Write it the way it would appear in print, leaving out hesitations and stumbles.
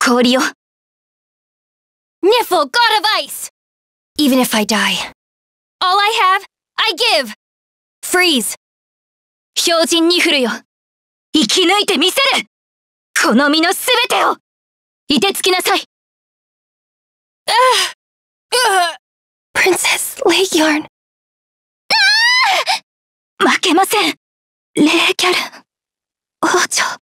氷よ。 Nifl, god of ice! Even if I die. All I have, I give! Freeze! 標準ニフルよ。生き抜いてみせる！この身のすべてを！凍てつきなさい。 Princess Leighyarn. 負けません。レイギャルン王女。